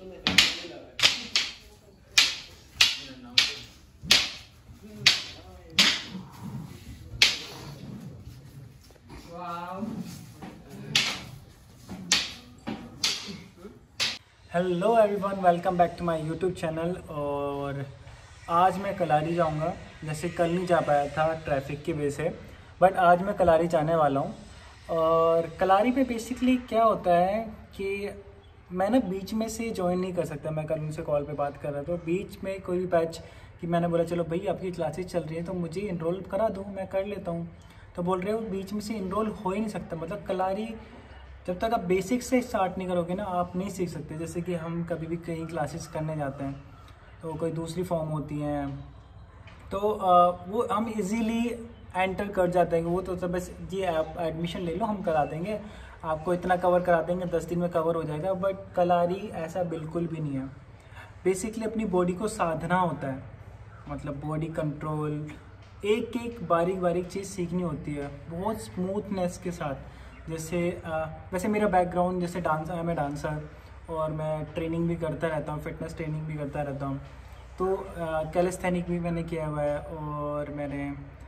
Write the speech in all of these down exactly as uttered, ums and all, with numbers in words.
Hello everyone, welcome back to my YouTube channel. और आज मैं कलारी जाऊंगा। जैसे कल नहीं जा पाया था ट्रैफिक की वजह से, बट आज मैं कलारी जाने वाला हूं। और कलारी पे बेसिकली क्या होता है कि मैं ना बीच में से ज्वाइन नहीं कर सकता। मैं कल उनसे कॉल पे बात कर रहा था, तो बीच में कोई भी बैच कि मैंने बोला चलो भाई आपकी क्लासेस चल रही है तो मुझे इनरोल करा दो, मैं कर लेता हूँ। तो बोल रहे हो बीच में से इनरोल हो ही नहीं सकता। मतलब कलारी जब तक आप बेसिक से स्टार्ट नहीं करोगे ना, आप नहीं सीख सकते। जैसे कि हम कभी भी कहीं क्लासेस करने जाते हैं तो कोई दूसरी फॉर्म होती हैं तो वो हम इजीली एंटर कर जाते हैं। वो तो सब बस ये आप एडमिशन ले लो, हम करा देंगे, आपको इतना कवर करा देंगे, दस दिन में कवर हो जाएगा। बट कलारी ऐसा बिल्कुल भी नहीं है। बेसिकली अपनी बॉडी को साधना होता है, मतलब बॉडी कंट्रोल, एक एक बारीक बारीक चीज़ सीखनी होती है बहुत स्मूथनेस के साथ। जैसे आ, वैसे मेरा बैकग्राउंड जैसे डांस है, मैं डांसर और मैं ट्रेनिंग भी करता रहता हूँ, फिटनेस ट्रेनिंग भी करता रहता हूँ। तो कैलिस्थेनिक भी मैंने किया हुआ है और मैंने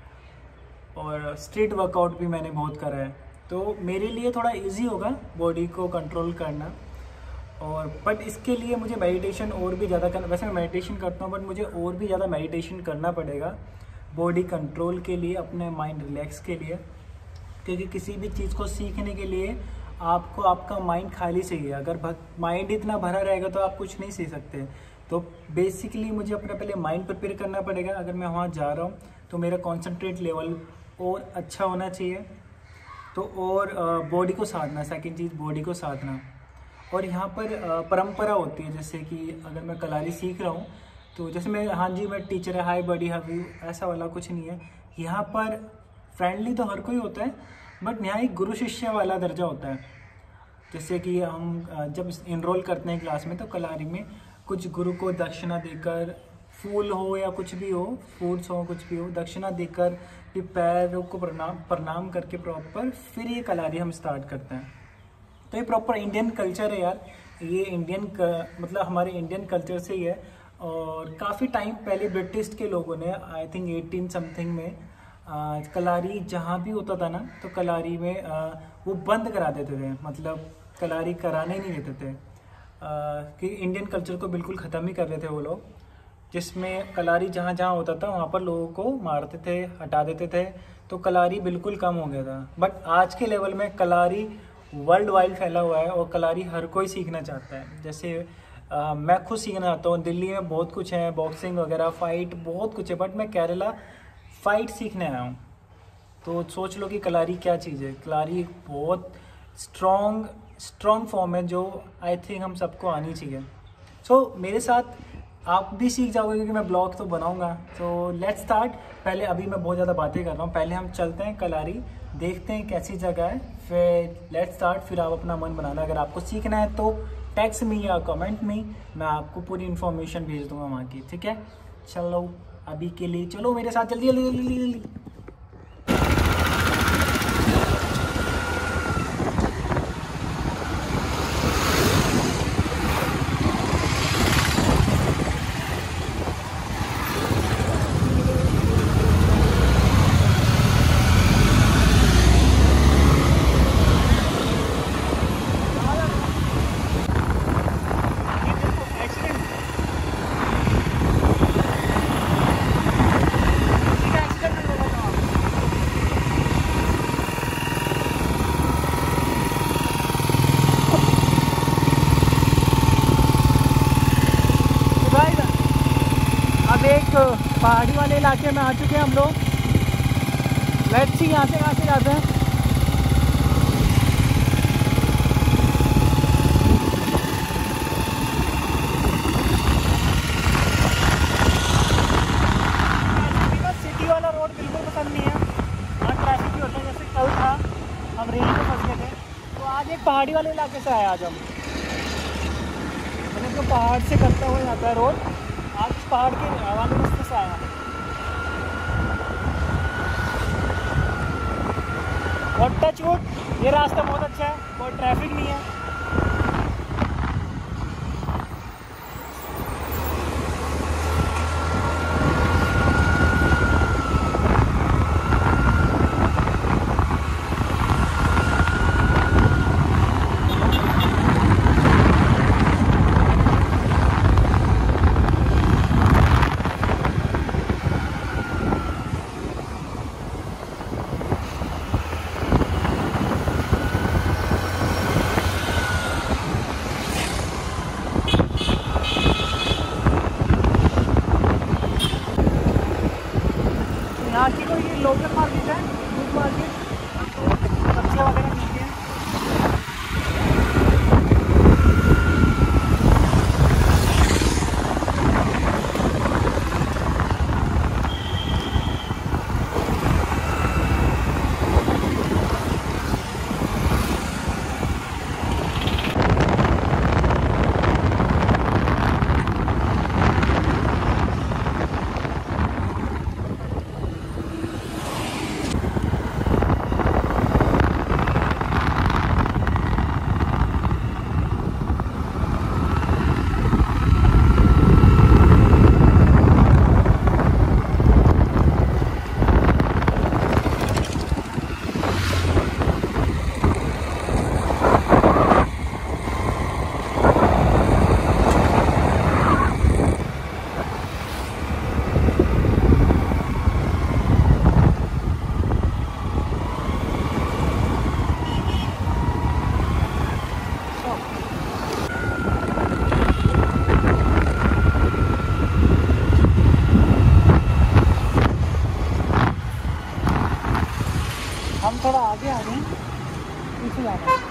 और स्ट्रीट वर्कआउट भी मैंने बहुत करा है। तो मेरे लिए थोड़ा इजी होगा बॉडी को कंट्रोल करना। और बट इसके लिए मुझे मेडिटेशन और भी ज़्यादा करना, वैसे मैं मेडिटेशन करता हूँ बट मुझे और भी ज़्यादा मेडिटेशन करना पड़ेगा बॉडी कंट्रोल के लिए, अपने माइंड रिलैक्स के लिए। क्योंकि किसी भी चीज़ को सीखने के लिए आपको आपका माइंड खाली चाहिए। अगर माइंड इतना भरा रहेगा तो आप कुछ नहीं सीख सकते। तो बेसिकली मुझे अपना पहले माइंड प्रिपेयर करना पड़ेगा। अगर मैं वहाँ जा रहा हूँ तो मेरा कॉन्सेंट्रेट लेवल और अच्छा होना चाहिए। तो और बॉडी को साधना, सेकंड चीज़ बॉडी को साधना। और यहाँ पर परंपरा होती है, जैसे कि अगर मैं कलारी सीख रहा हूँ तो जैसे मैं हाँ जी मैं टीचर है, हाय बॉडी हाउ यू, ऐसा वाला कुछ नहीं है। यहाँ पर फ्रेंडली तो हर कोई होता है, बट यहाँ एक गुरु शिष्य वाला दर्जा होता है। जैसे कि हम जब इनरोल करते हैं क्लास में तो कलारी में कुछ गुरु को दक्षिणा देकर, फूल हो या कुछ भी हो, फ्रूट्स हो, कुछ भी हो, दक्षिणा देकर फिर पैरों को प्रणाम प्रणाम करके प्रॉपर फिर ये कलारी हम स्टार्ट करते हैं। तो ये प्रॉपर इंडियन कल्चर है यार, ये इंडियन मतलब हमारे इंडियन कल्चर से ही है। और काफ़ी टाइम पहले ब्रिटिश के लोगों ने, आई थिंक एटीन समथिंग में, आ, कलारी जहाँ भी होता था ना तो कलारी में आ, वो बंद करा देते थे। मतलब कलारी कराने नहीं देते थे आ, कि इंडियन कल्चर को बिल्कुल ख़त्म ही कर रहे थे वो लोग। जिसमें कलारी जहाँ जहाँ होता था वहाँ पर लोगों को मारते थे, हटा देते थे, तो कलारी बिल्कुल कम हो गया था। बट आज के लेवल में कलारी वर्ल्ड वाइड फैला हुआ है और कलारी हर कोई सीखना चाहता है। जैसे आ, मैं खुद सीखना चाहता हूँ। दिल्ली में बहुत कुछ है, बॉक्सिंग वगैरह, फाइट बहुत कुछ है, बट मैं केरला फाइट सीखने आया हूँ। तो सोच लो कि कलारी क्या चीज़ है। कलारी एक बहुत स्ट्रॉन्ग स्ट्रॉन्ग फॉर्म है जो आई थिंक हम सबको आनी चाहिए। सो so, मेरे साथ आप भी सीख जाओगे क्योंकि मैं ब्लॉग तो बनाऊंगा। तो लेट्स स्टार्ट। पहले अभी मैं बहुत ज़्यादा बातें कर रहा हूँ, पहले हम चलते हैं कलारी, देखते हैं कैसी जगह है, फिर लेट्स स्टार्ट। फिर आप अपना मन बनाना। अगर आपको सीखना है तो टेक्स्ट मी या कमेंट मी, मैं आपको पूरी इन्फॉर्मेशन भेज दूंगा वहाँ की। ठीक है, चलो अभी के लिए चलो मेरे साथ, जल्दी जल्दी जल्दी जल्दी। पहाड़ी वाले इलाके में आ चुके हैं हम लोग। लेट्स सी यहाँ से कहाँ से जाते हैं। सिटी वाला रोड बिल्कुल पसंद नहीं है, यहाँ ट्रैफिक भी होता है। जैसे कल था हम रेल में फंस गए थे, तो आज एक पहाड़ी वाले इलाके से आया। आज हम मतलब जो पहाड़ से करता हुआ जाता है रोड, आज पहाड़ के वाले रास्ते से आया। और टच वुड ये रास्ता बहुत अच्छा है, कोई ट्रैफिक नहीं है। थोड़ा आगे आ गए, पीछे जाना है।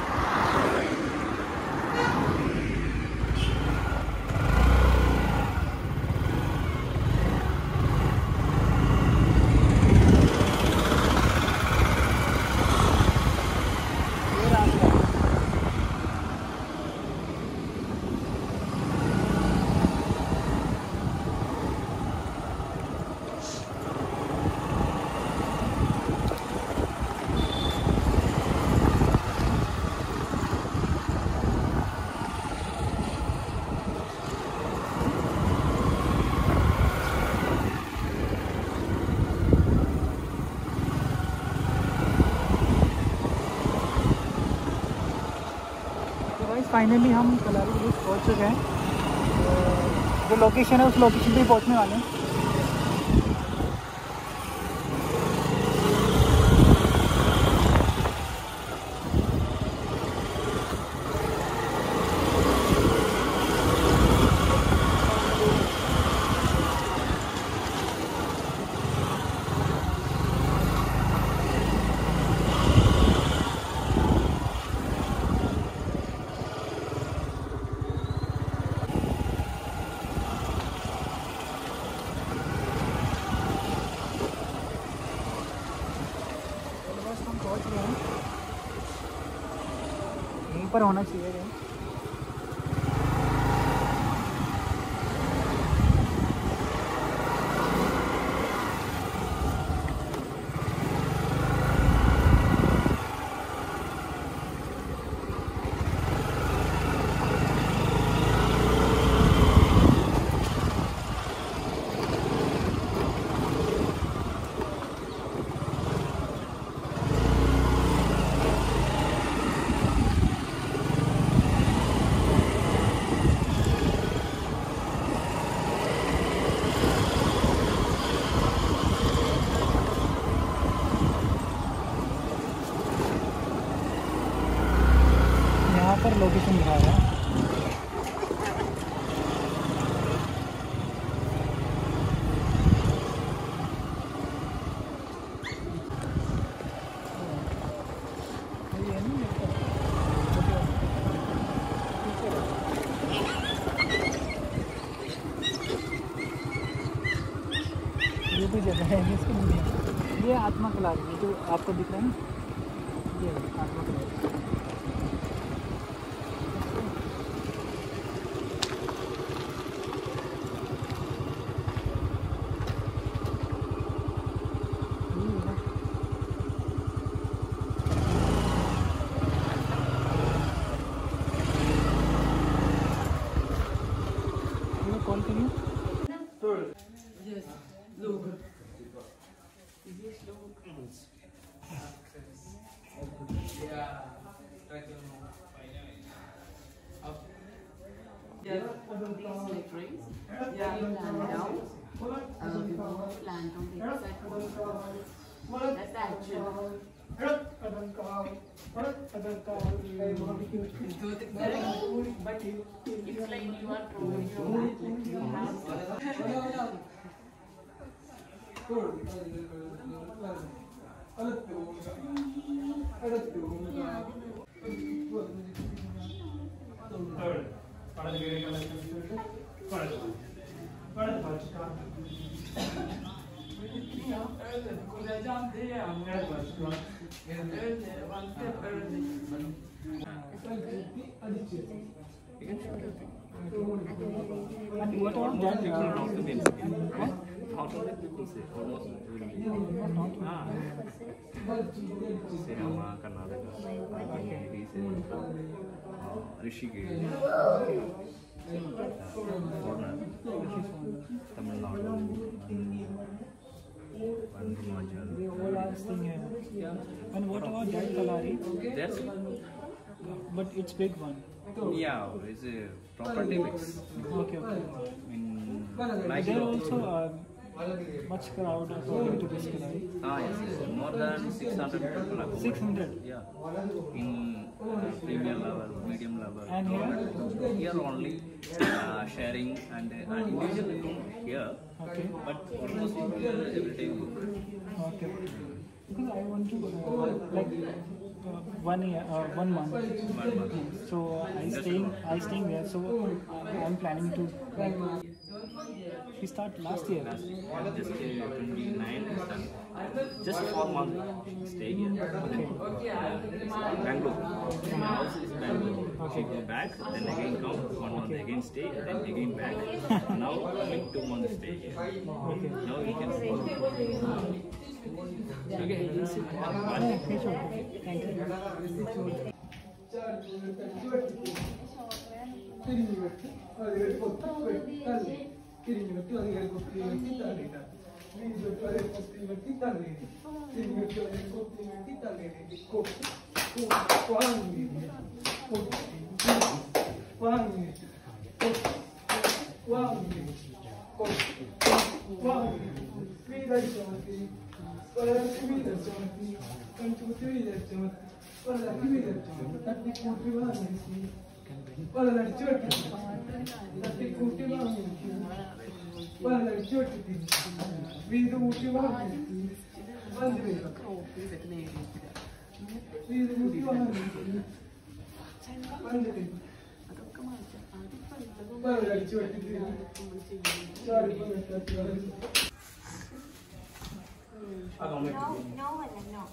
फाइनली हम कलारी विलेज पहुंच चुके हैं। जो लोकेशन है उस लोकेशन पे पहुंचने वाले हैं। यहीं पर होना चाहिए है। पर लोकेशन दिखा रहा है। ये भी जगह है इसको। ये आत्मा कलारी है जो आपको दिख रहा है ना, ये आत्मा कलारी। कॉल करिए। And what about that? How many people say almost ah Serama, Karnataka, it is uh, Rishikesh, Tamil Nadu, and Himachal. The whole ass thing है. Yeah. And what about that Kalari? That's But it's big one. yeah, it's a property mix. Okay, okay. In like There also uh, much crowd according to this Kalari. ah yes, yes, more than six hundred people are six hundred. Yeah, in uh, premium level, medium level. And here? Here only uh, sharing and uh, individual people here. Okay. But almost every time booked. Okay. because I want to uh, like uh, one year, uh, one month. One month. So I staying, I staying there. So uh, I'm planning to like we start last year. Just uh, twenty-nine is done. Just four months stay here. Okay. Bangalore. My house is Bangalore. Okay. She go back, then again come, one month Okay. again stay, then again back. Now like two months stay here. Okay. Now we can see. Okay, we'll see. Okay, sure. Thank you. No, no, no.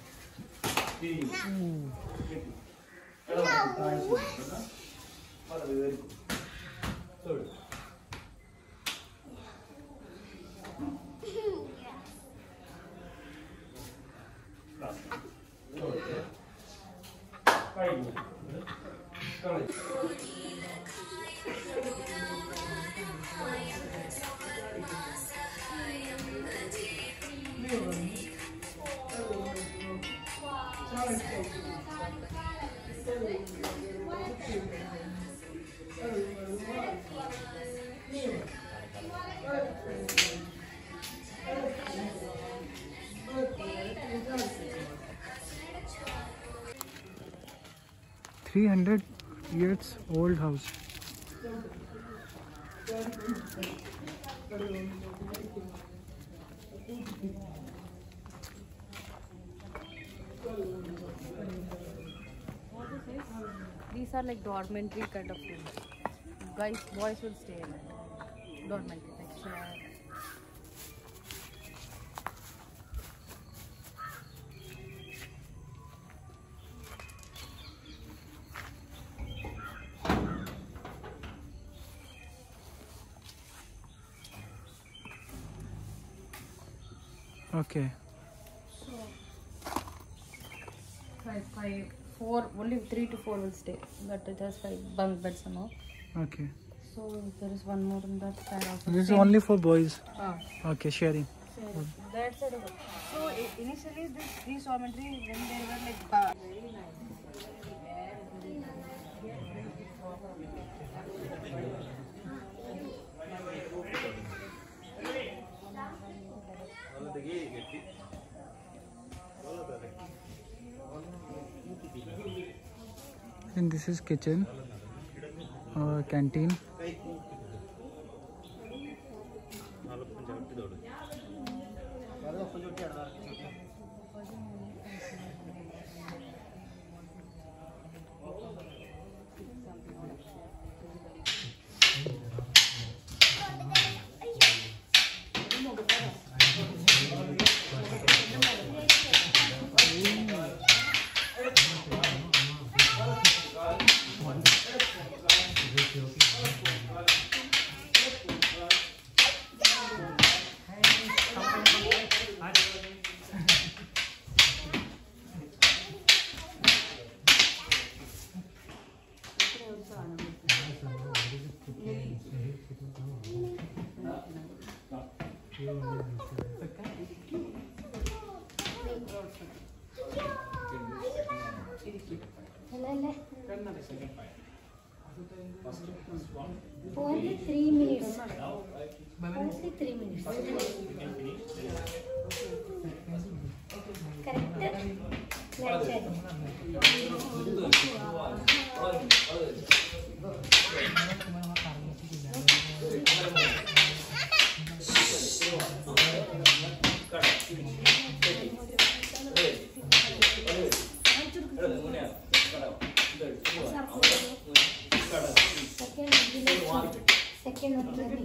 Three hundred years old house. These are like dormitory kind of rooms. Guys, boys will stay in it. Dormitory, like chair. Okay. Five, five, four, only three to four will stay. But it has five bunk beds and all. Okay. So there is one more in that side also. This is Same. only for boys. Ah, Okay, sharing. so that side also. So i- initially this these dormitory when they were like bar. Very nice. And this is kitchen, uh, canteen. Only three minutes. Only three minutes. Correct? Like that. Second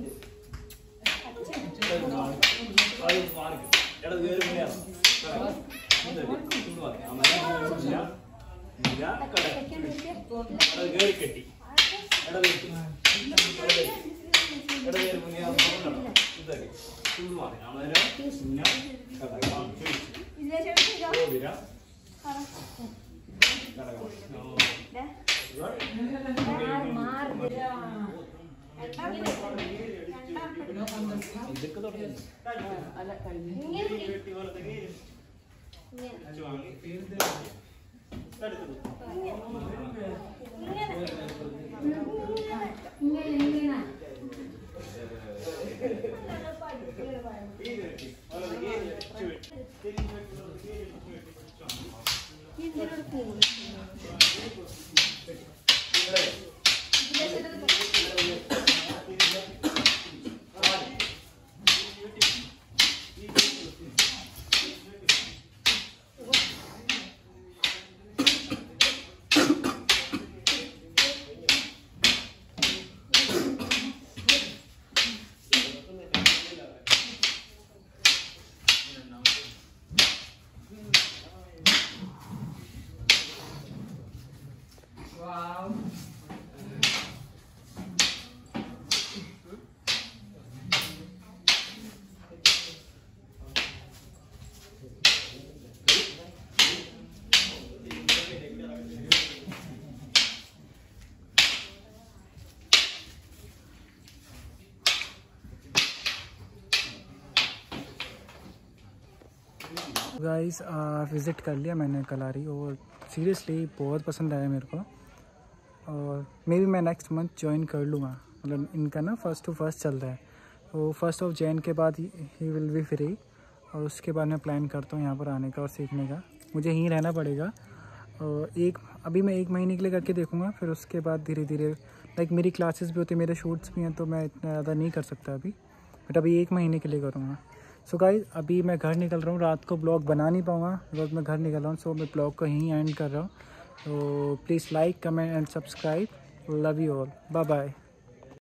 കെട്ടി guys visit कर लिया मैंने कलारी और seriously बहुत पसंद आया मेरे को और मे भी मैं नेक्स्ट मंथ ज्वाइन कर लूँगा। मतलब इनका ना फर्स्ट टू फर्स्ट चल रहा है तो फर्स्ट ऑफ जैन के बाद ही विल बी फ्री और उसके बाद मैं प्लान करता हूँ यहाँ पर आने का और सीखने का। मुझे यहीं रहना पड़ेगा और एक अभी मैं एक महीने के लिए करके देखूँगा, फिर उसके बाद धीरे धीरे लाइक मेरी क्लासेस भी होती है, मेरे शूट्स भी हैं तो मैं इतना ज़्यादा नहीं कर सकता अभी, बट अभी एक महीने के लिए करूँगा। सो so गाइस अभी मैं घर निकल रहा हूँ, रात को ब्लॉग बना नहीं पाऊँगा बिकॉज मैं घर निकल रहा हूँ। सो so, मैं ब्लॉग को यहीं एंड कर रहा हूँ। तो please like comment and subscribe. Love you all, bye bye.